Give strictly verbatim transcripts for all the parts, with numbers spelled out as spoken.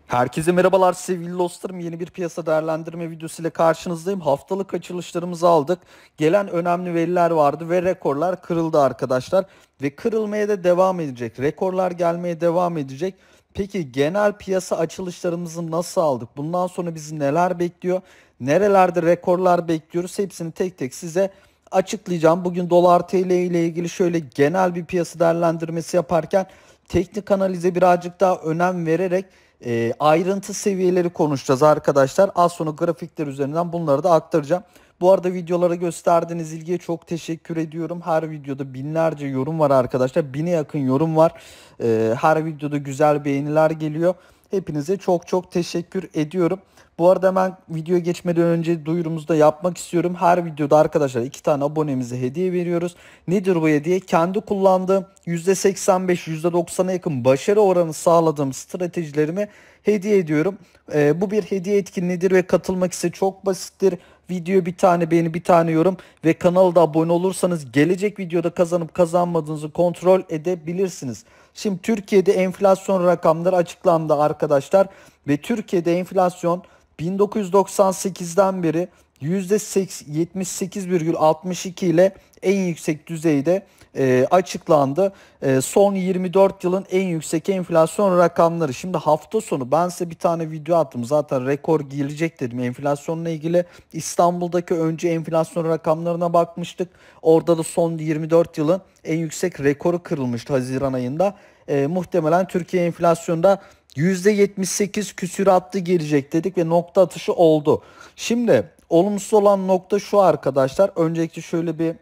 Herkese merhabalar sevgili dostlarım. Yeni bir piyasa değerlendirme videosu ile karşınızdayım. Haftalık açılışlarımızı aldık. Gelen önemli veriler vardı ve rekorlar kırıldı arkadaşlar. Ve kırılmaya da devam edecek. Rekorlar gelmeye devam edecek. Peki genel piyasa açılışlarımızı nasıl aldık? Bundan sonra bizi neler bekliyor? Nerelerde rekorlar bekliyoruz? Hepsini tek tek size açıklayacağım. Bugün dolar T L ile ilgili şöyle genel bir piyasa değerlendirmesi yaparken teknik analize birazcık daha önem vererek e, ayrıntı seviyeleri konuşacağız arkadaşlar. Az sonra grafikler üzerinden bunları da aktaracağım. Bu arada videolara gösterdiğiniz ilgiye çok teşekkür ediyorum. Her videoda binlerce yorum var arkadaşlar. Bine yakın yorum var. E, her videoda güzel beğeniler geliyor. Hepinize çok çok teşekkür ediyorum. Bu arada hemen videoya geçmeden önce duyurumuzu da yapmak istiyorum. Her videoda arkadaşlar iki tane abonemize hediye veriyoruz. Nedir bu hediye? Kendi kullandığım yüzde seksen beş yüzde doksana yakın başarı oranı sağladığım stratejilerimi hediye ediyorum. Ee, bu bir hediye etkinliğidir ve katılmak ise çok basittir. Video bir tane beğeni bir tane yorum ve kanala da abone olursanız gelecek videoda kazanıp kazanmadığınızı kontrol edebilirsiniz. Şimdi Türkiye'de enflasyon rakamları açıklandı arkadaşlar ve Türkiye'de enflasyon bin dokuz yüz doksan sekizden beri yüzde yetmiş sekiz virgül altmış iki ile en yüksek düzeyde e, açıklandı. E, son yirmi dört yılın en yüksek enflasyon rakamları. Şimdi hafta sonu ben size bir tane video attım. Zaten rekor gelecek dedim enflasyonla ilgili. İstanbul'daki önce enflasyon rakamlarına bakmıştık. Orada da son yirmi dört yılın en yüksek rekoru kırılmıştı Haziran ayında. E, muhtemelen Türkiye enflasyonda yüzde yetmiş sekiz küsuratlı gelecek dedik ve nokta atışı oldu. Şimdi olumsuz olan nokta şu arkadaşlar. Öncelikle şöyle bir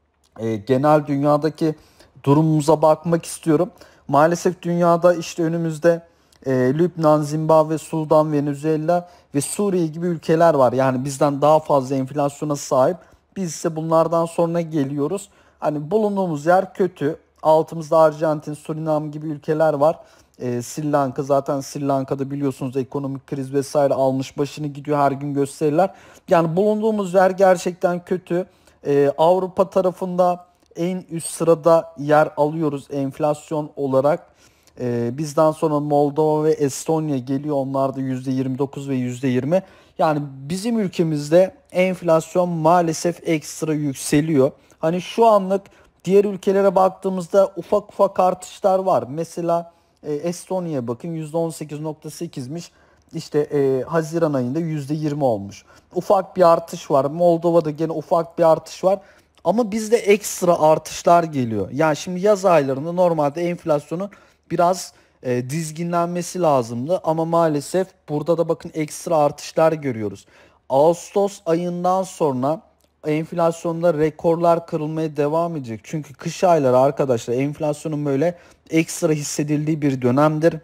e, genel dünyadaki durumumuza bakmak istiyorum. Maalesef dünyada işte önümüzde e, Lübnan, Zimbabwe, Sudan, Venezuela ve Suriye gibi ülkeler var. Yani bizden daha fazla enflasyona sahip. Biz ise bunlardan sonra geliyoruz. Hani bulunduğumuz yer kötü. Altımızda Arjantin, Surinam gibi ülkeler var. Ee, Sri Lanka zaten Sri Lanka'da biliyorsunuz ekonomik kriz vesaire almış başını gidiyor, her gün gösteriler. Yani bulunduğumuz yer gerçekten kötü. Ee, Avrupa tarafında en üst sırada yer alıyoruz enflasyon olarak. Ee, bizden sonra Moldova ve Estonya geliyor. Onlar da yüzde yirmi dokuz ve yüzde yirmi. Yani bizim ülkemizde enflasyon maalesef ekstra yükseliyor. Hani şu anlık diğer ülkelere baktığımızda ufak ufak artışlar var. Mesela e, Estonya'ya bakın yüzde on sekiz nokta sekizmiş. İşte e, Haziran ayında yüzde yirmi olmuş. Ufak bir artış var. Moldova'da gene ufak bir artış var. Ama bizde ekstra artışlar geliyor. Yani şimdi yaz aylarında normalde enflasyonun biraz e, dizginlenmesi lazımdı. Ama maalesef burada da bakın ekstra artışlar görüyoruz. Ağustos ayından sonra enflasyonda rekorlar kırılmaya devam edecek. Çünkü kış ayları arkadaşlar enflasyonun böyle ekstra hissedildiği bir dönemdir.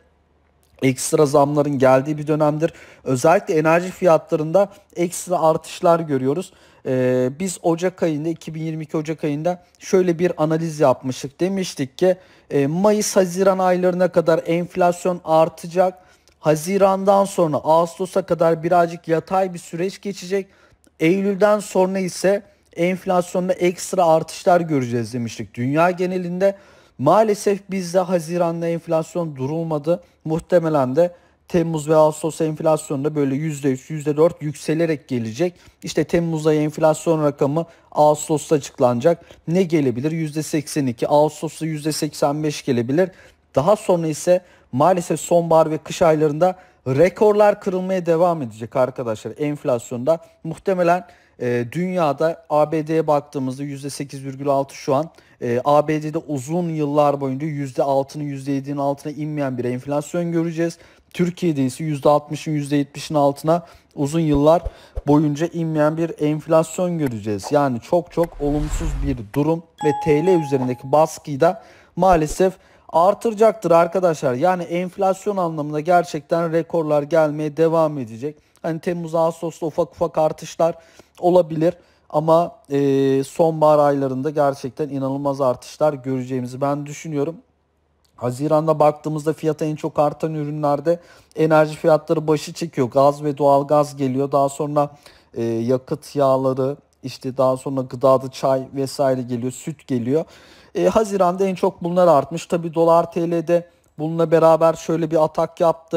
Ekstra zamların geldiği bir dönemdir. Özellikle enerji fiyatlarında ekstra artışlar görüyoruz. Ee, biz Ocak ayında iki bin yirmi iki Ocak ayında şöyle bir analiz yapmıştık. Demiştik ki e, Mayıs-Haziran aylarına kadar enflasyon artacak. Haziran'dan sonra Ağustos'a kadar birazcık yatay bir süreç geçecek. Eylül'den sonra ise enflasyonda ekstra artışlar göreceğiz demiştik. Dünya genelinde maalesef bizde Haziran'da enflasyon durulmadı. Muhtemelen de Temmuz ve Ağustos enflasyonda böyle yüzde üç, yüzde dört yükselerek gelecek. İşte Temmuz ayı enflasyon rakamı Ağustos'ta açıklanacak. Ne gelebilir? yüzde seksen iki, Ağustos'ta yüzde seksen beş gelebilir. Daha sonra ise maalesef sonbahar ve kış aylarında rekorlar kırılmaya devam edecek arkadaşlar enflasyonda. Muhtemelen e, dünyada A B D'ye baktığımızda yüzde sekiz virgül altı şu an. E, A B D'de uzun yıllar boyunca yüzde altının yüzde yedinin altına inmeyen bir enflasyon göreceğiz. Türkiye'de ise yüzde altmışın yüzde yetmişin altına uzun yıllar boyunca inmeyen bir enflasyon göreceğiz. Yani çok çok olumsuz bir durum ve T L üzerindeki baskıyı da maalesef artıracaktır arkadaşlar. Yani enflasyon anlamında gerçekten rekorlar gelmeye devam edecek. Hani Temmuz Ağustos'ta ufak ufak artışlar olabilir ama e, sonbahar aylarında gerçekten inanılmaz artışlar göreceğimizi ben düşünüyorum. Haziran'da baktığımızda fiyata en çok artan ürünlerde enerji fiyatları başı çekiyor. Gaz ve doğalgaz geliyor. Daha sonra e, yakıt yağları, işte daha sonra gıdada çay vesaire geliyor, süt geliyor. E, Haziran'da en çok bunlar artmış. Tabii dolar T L'de bununla beraber şöyle bir atak yaptı.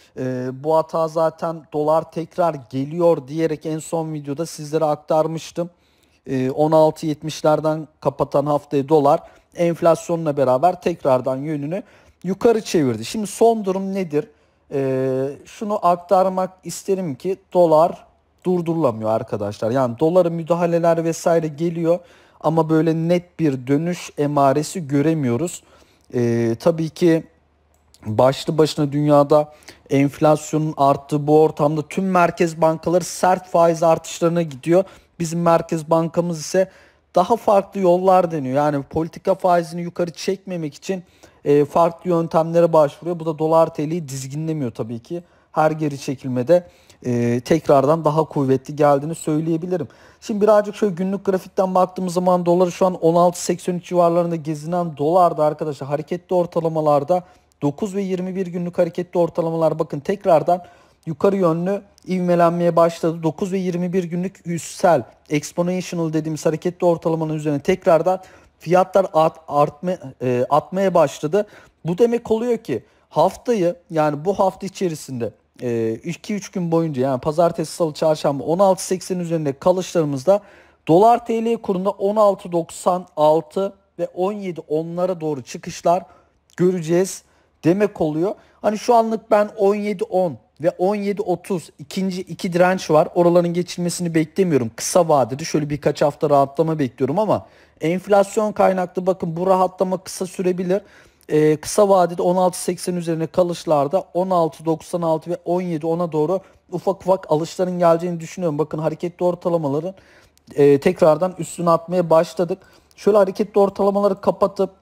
Ee, bu hata zaten dolar tekrar geliyor diyerek en son videoda sizlere aktarmıştım. Ee, on altı yetmişlerden kapatan haftayı dolar enflasyonla beraber tekrardan yönünü yukarı çevirdi. Şimdi son durum nedir? Ee, şunu aktarmak isterim ki dolar durdurulamıyor arkadaşlar. Yani dolara müdahaleler vesaire geliyor ama böyle net bir dönüş emaresi göremiyoruz. Ee, tabii ki başlı başına dünyada enflasyonun arttığı bu ortamda tüm merkez bankaları sert faiz artışlarına gidiyor. Bizim merkez bankamız ise daha farklı yollar deniyor. Yani politika faizini yukarı çekmemek için e, farklı yöntemlere başvuruyor. Bu da dolar T L'yi dizginlemiyor tabii ki. Her geri çekilmede e, tekrardan daha kuvvetli geldiğini söyleyebilirim. Şimdi birazcık şöyle günlük grafikten baktığımız zaman doları şu an on altı seksen üç civarlarında gezinen dolarda arkadaşlar hareketli ortalamalarda dokuz ve yirmi bir günlük hareketli ortalamalar bakın tekrardan yukarı yönlü ivmelenmeye başladı. dokuz ve yirmi bir günlük üstsel exponential dediğimiz hareketli ortalamanın üzerine tekrardan fiyatlar art, artma, e, atmaya başladı. Bu demek oluyor ki haftayı yani bu hafta içerisinde iki üç gün boyunca yani pazartesi, salı, çarşamba on altı seksen üzerinde kalışlarımızda dolar T L kurunda on altı doksan altı ve on yedi onlara doğru çıkışlar göreceğiz demek oluyor. Hani şu anlık ben on yedi on ve on yedi otuz ikinci iki direnç var. Oraların geçilmesini beklemiyorum. Kısa vadede şöyle birkaç hafta rahatlama bekliyorum ama enflasyon kaynaklı bakın bu rahatlama kısa sürebilir. Ee, kısa vadede on altı seksen üzerine kalışlarda on altı doksan altı ve on yedi ona doğru ufak ufak alışların geleceğini düşünüyorum. Bakın hareketli ortalamaların e, tekrardan üstüne atmaya başladık. Şöyle hareketli ortalamaları kapatıp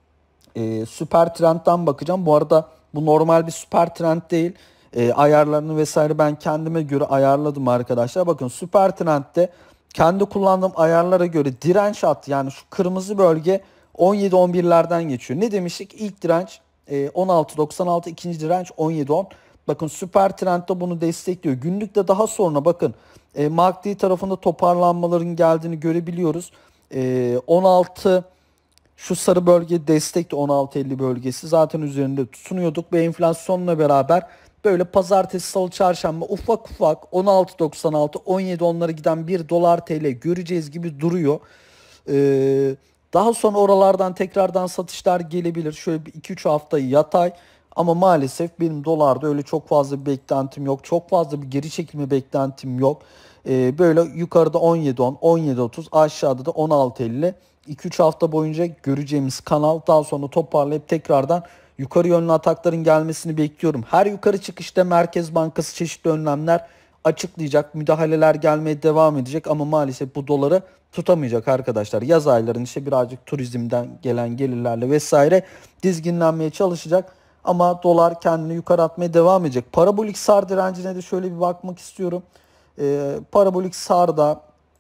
e, süper trendten bakacağım. Bu arada bu normal bir süper trend değil. E, ayarlarını vesaire ben kendime göre ayarladım arkadaşlar. Bakın süper trendde kendi kullandığım ayarlara göre direnç hattı yani şu kırmızı bölge on yedi on birlerden geçiyor. Ne demiştik? İlk direnç e, on altı doksan altı, ikinci direnç on yedi on. Bakın süper trendde bunu destekliyor. Günlükte daha sonra bakın e, M A C D tarafında toparlanmaların geldiğini görebiliyoruz. E, on altı şu sarı bölge destekti on altı elli bölgesi zaten üzerinde tutunuyorduk ve enflasyonla beraber böyle pazartesi, salı, çarşamba ufak ufak on altı doksan altı on yedi onlara giden bir dolar T L göreceğiz gibi duruyor. Ee, daha sonra oralardan tekrardan satışlar gelebilir. Şöyle bir iki üç hafta yatay ama maalesef benim dolarda öyle çok fazla bir beklentim yok. Çok fazla bir geri çekilme beklentim yok. Ee, böyle yukarıda on yedi on, on yedi otuz aşağıda da on altı elli. iki üç hafta boyunca göreceğimiz kanal daha sonra toparlayıp tekrardan yukarı yönlü atakların gelmesini bekliyorum. Her yukarı çıkışta Merkez Bankası çeşitli önlemler açıklayacak. Müdahaleler gelmeye devam edecek ama maalesef bu doları tutamayacak arkadaşlar. Yaz aylarında işte birazcık turizmden gelen gelirlerle vesaire dizginlenmeye çalışacak. Ama dolar kendini yukarı atmaya devam edecek. Parabolik SAR direncine de şöyle bir bakmak istiyorum. Ee, parabolik SAR'da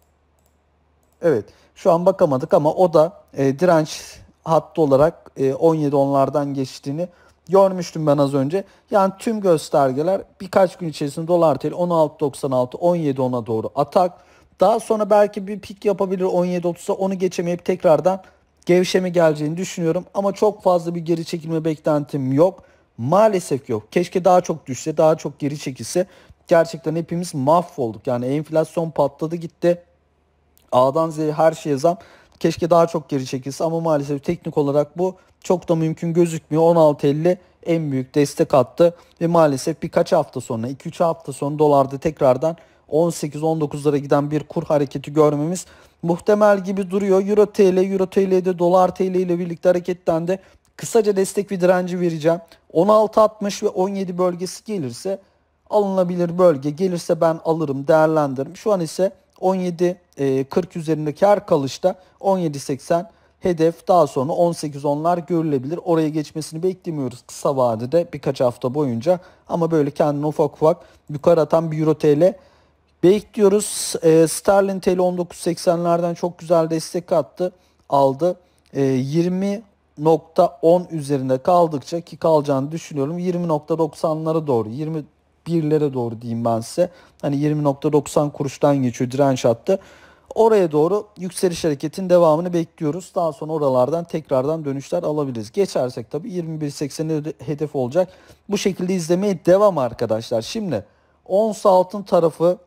evet şu an bakamadık ama o da e, direnç hattı olarak e, on yedi onlardan geçtiğini görmüştüm ben az önce. Yani tüm göstergeler birkaç gün içerisinde dolar T L on altı doksan altı on yedi ona doğru atak. Daha sonra belki bir pik yapabilir on yedi otuza onu geçemeyip tekrardan gevşeme geleceğini düşünüyorum. Ama çok fazla bir geri çekilme beklentim yok. Maalesef yok. Keşke daha çok düşse daha çok geri çekilse. Gerçekten hepimiz mahvolduk. Yani enflasyon patladı gitti. A'dan Z'ye her şeye zam. Keşke daha çok geri çekilse ama maalesef teknik olarak bu çok da mümkün gözükmüyor. on altı elli en büyük destek attı ve maalesef birkaç hafta sonra iki üç hafta sonra dolarda tekrardan on sekiz on dokuzlara giden bir kur hareketi görmemiz muhtemel gibi duruyor. Euro T L, Euro T L'de dolar T L ile birlikte hareketlendi. Kısaca destek ve direnci vereceğim. on altı altmış ve on yedi bölgesi gelirse alınabilir bölge. Gelirse ben alırım, değerlendiririm. Şu an ise on yedi kırk üzerindeki her kalışta on yedi seksen hedef, daha sonra on sekiz onlar görülebilir. Oraya geçmesini beklemiyoruz kısa vadede birkaç hafta boyunca ama böyle kendini ufak ufak yukarı atan bir Euro T L bekliyoruz. E, Sterlin T L on dokuz seksenlerden çok güzel destek attı, aldı. E, yirmi nokta on üzerinde kaldıkça ki kalacağını düşünüyorum yirmi nokta doksanlara doğru yirmi birlere doğru diyeyim ben size. Hani yirmi nokta doksan kuruştan geçiyor direnç hattı. Oraya doğru yükseliş hareketin devamını bekliyoruz. Daha sonra oralardan tekrardan dönüşler alabiliriz. Geçersek tabii yirmi bir seksen hedef olacak. Bu şekilde izlemeye devam arkadaşlar. Şimdi ons altın tarafı,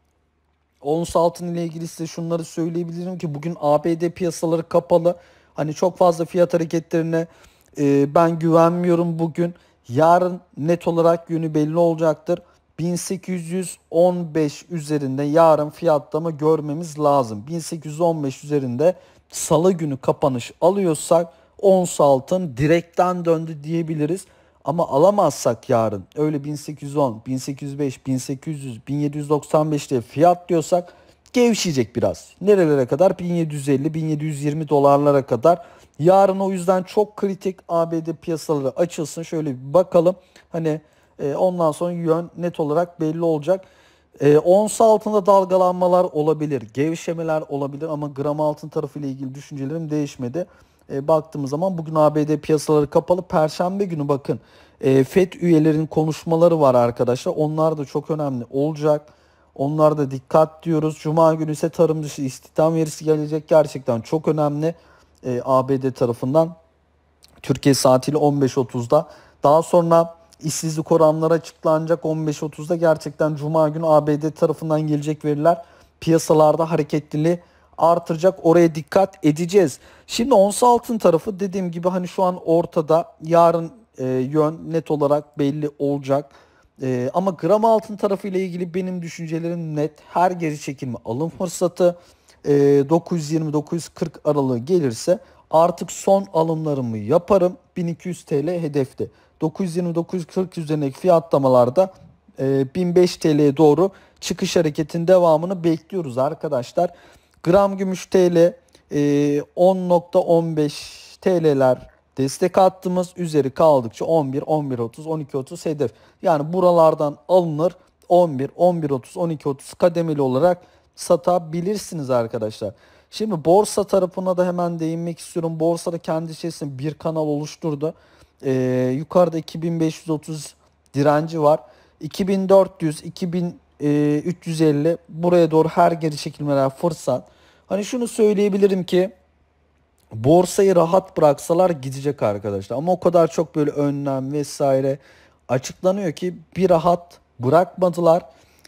ons altın ile ilgili size şunları söyleyebilirim ki bugün A B D piyasaları kapalı. Hani çok fazla fiyat hareketlerine e, ben güvenmiyorum bugün. Yarın net olarak yönü belli olacaktır. bin sekiz yüz on beş üzerinde yarın fiyatlama görmemiz lazım. bin sekiz yüz on beş üzerinde salı günü kapanış alıyorsak ons altın direkten döndü diyebiliriz. Ama alamazsak yarın öyle bin sekiz yüz on, bin sekiz yüz beş, bin sekiz yüz, bin yedi yüz doksan beş diye fiyat diyorsak gevşeyecek biraz. Nerelere kadar? bin yedi yüz elli, bin yedi yüz yirmi dolarlara kadar. Yarın o yüzden çok kritik A B D piyasaları açılsın. Şöyle bir bakalım. Hani e, ondan sonra yön net olarak belli olacak. E, ons altında dalgalanmalar olabilir, gevşemeler olabilir ama gram altın tarafı ile ilgili düşüncelerim değişmedi. E, baktığımız zaman bugün A B D piyasaları kapalı. Perşembe günü bakın e, FED üyelerinin konuşmaları var arkadaşlar. Onlar da çok önemli olacak. Onlar da dikkat diyoruz. Cuma günü ise tarım dışı istihdam verisi gelecek. Gerçekten çok önemli e, A B D tarafından. Türkiye saatiyle on beş otuzda. Daha sonra işsizlik oranları açıklanacak on beş otuzda. Gerçekten Cuma günü A B D tarafından gelecek veriler piyasalarda hareketliliği artıracak. Oraya dikkat edeceğiz. Şimdi ons altın tarafı dediğim gibi hani şu an ortada. Yarın e, yön net olarak belli olacak. E, ama gram altın tarafı ile ilgili benim düşüncelerim net. Her geri çekilme alım fırsatı e, dokuz yüz yirmi dokuz yüz kırk aralığı gelirse artık son alımlarımı yaparım. bin iki yüz T L hedefte. dokuz yüz yirmi dokuz yüz kırk üzerindeki fiyatlamalarda e, bin beş T L'ye doğru çıkış hareketin devamını bekliyoruz arkadaşlar. Gram gümüş T L e, on nokta on beş T L'ler destek attığımız, üzeri kaldıkça on bir, on bir otuz, on iki otuz hedef. Yani buralardan alınır, on bir, on bir otuz, on iki otuz kademeli olarak satabilirsiniz arkadaşlar. Şimdi borsa tarafına da hemen değinmek istiyorum. Borsada kendi içerisinde bir kanal oluşturdu. Ee, yukarıda iki bin beş yüz otuz direnci var. iki bin dört yüz, iki bin üç yüz elli buraya doğru her geri çekilmeler fırsat. Hani şunu söyleyebilirim ki borsayı rahat bıraksalar gidecek arkadaşlar. Ama o kadar çok böyle önlem vesaire açıklanıyor ki bir rahat bırakmadılar.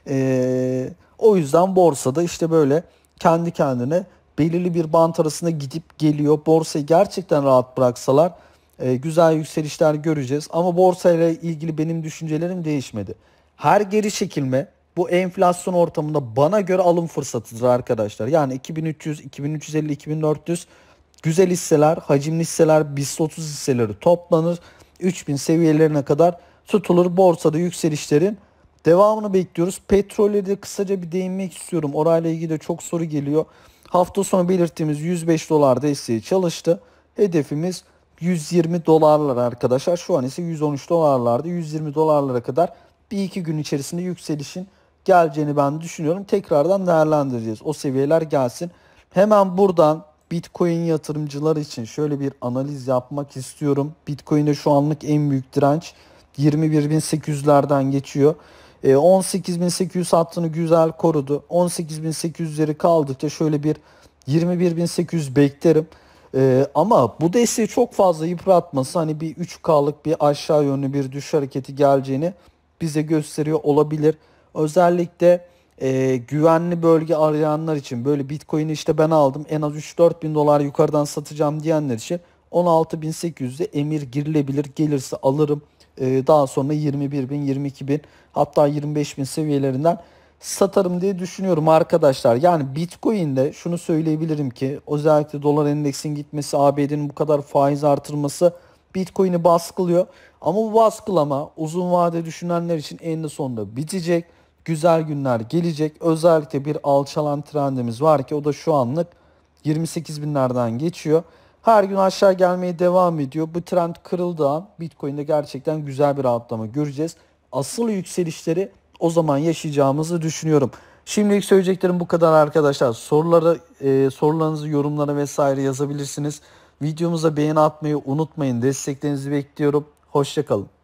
Ee, o yüzden borsada işte böyle kendi kendine belirli bir bant arasında gidip geliyor. Borsayı gerçekten rahat bıraksalar e, güzel yükselişler göreceğiz. Ama borsayla ilgili benim düşüncelerim değişmedi. Her geri çekilme bu enflasyon ortamında bana göre alım fırsatıdır arkadaşlar. Yani iki bin üç yüz, iki bin üç yüz elli, iki bin dört yüz güzel hisseler, hacimli hisseler, BIST otuz hisseleri toplanır. üç bin seviyelerine kadar tutulur. Borsada yükselişlerin devamını bekliyoruz. Petrole de kısaca bir değinmek istiyorum. Orayla ilgili de çok soru geliyor. Hafta sonu belirttiğimiz yüz beş dolar desteği çalıştı. Hedefimiz yüz yirmi dolarlar arkadaşlar. Şu an ise yüz on üç dolarlarda. yüz yirmi dolarlara kadar bir iki gün içerisinde yükselişin geleceğini ben düşünüyorum. Tekrardan değerlendireceğiz. O seviyeler gelsin. Hemen buradan Bitcoin yatırımcılar için şöyle bir analiz yapmak istiyorum. Bitcoin'de şu anlık en büyük direnç yirmi bir bin sekiz yüzlerden geçiyor. on sekiz bin sekiz yüz hattını güzel korudu. on sekiz bin sekiz yüzleri kaldıkça şöyle bir yirmi bir bin sekiz yüz beklerim. Ee, ama bu desteği çok fazla yıpratması hani bir üç K'lık bir aşağı yönlü bir düşüş hareketi geleceğini bize gösteriyor olabilir. Özellikle e, güvenli bölge arayanlar için böyle Bitcoin'i işte ben aldım en az üç dört bin dolar yukarıdan satacağım diyenler için on altı bin sekiz yüzde emir girilebilir, gelirse alırım. Ee, daha sonra yirmi bir bin, yirmi iki bin hatta yirmi beş bin seviyelerinden satarım diye düşünüyorum arkadaşlar. Yani Bitcoin'de şunu söyleyebilirim ki özellikle dolar endeksin gitmesi, A B D'nin bu kadar faiz artırması Bitcoin'i baskılıyor. Ama bu baskılama uzun vade düşünenler için eninde sonunda bitecek. Güzel günler gelecek. Özellikle bir alçalan trendimiz var ki o da şu anlık yirmi sekiz binlerden geçiyor. Her gün aşağı gelmeye devam ediyor. Bu trend kırıldığı an Bitcoin'de gerçekten güzel bir rahatlama göreceğiz. Asıl yükselişleri o zaman yaşayacağımızı düşünüyorum. Şimdilik söyleyeceklerim bu kadar arkadaşlar. Soruları, e, sorularınızı yorumlara vesaire yazabilirsiniz. Videomuza beğeni atmayı unutmayın. Desteklerinizi bekliyorum. Hoşça kalın.